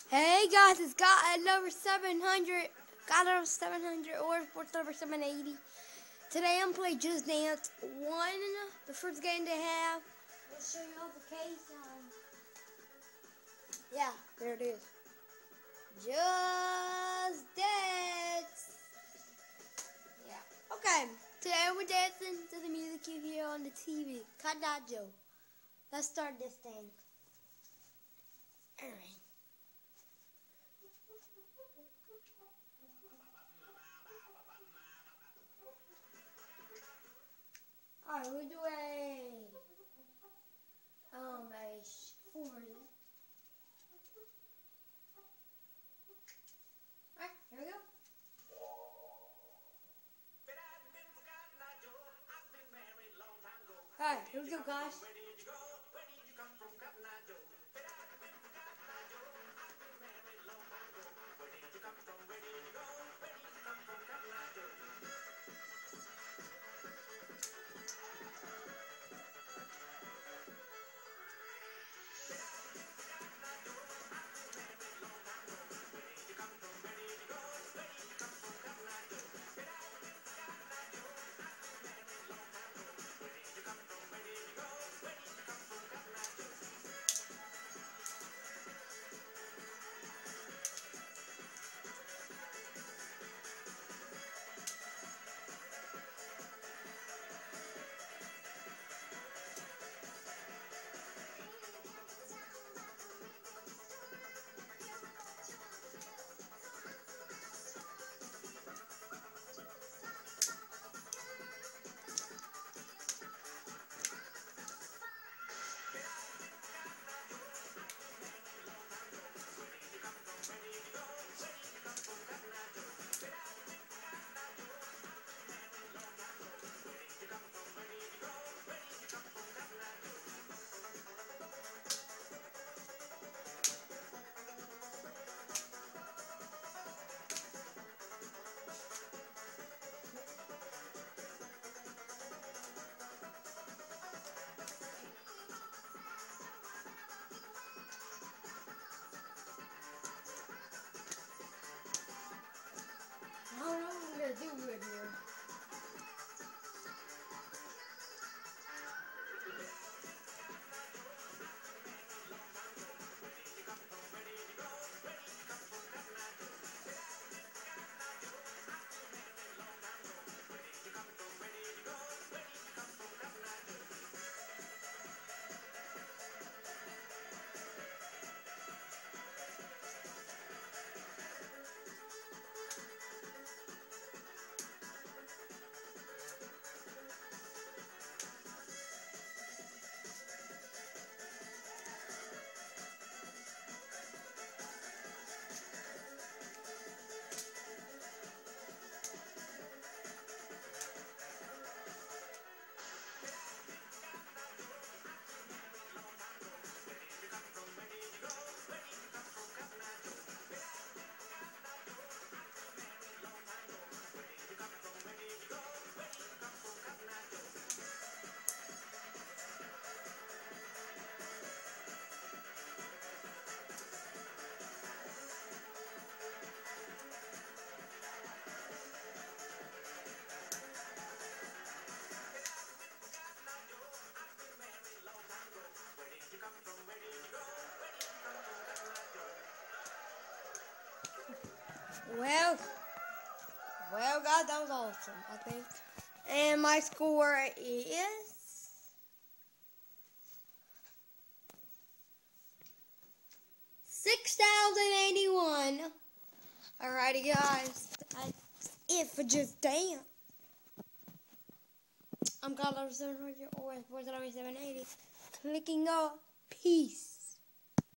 Hey guys, it's got over 700. Got over 700 or sports over 780. Today I'm playing Just Dance 1, the first game they have. I'll show you all the case. Yeah, there it is. Just Dance. Yeah. Okay. Today we're dancing to the music you hear on the TV. Cotton Joe. Let's start this thing. Alright. Alright, we'll do a 4. Alright, here we go. Alright, here we go, guys. I don't know what I'm gonna do with here. Well, guys, that was awesome, I think. And my score is 6,081. Alrighty, guys, that's it for Just Dance. I'm got over 700 or 780. Clicking up. Peace.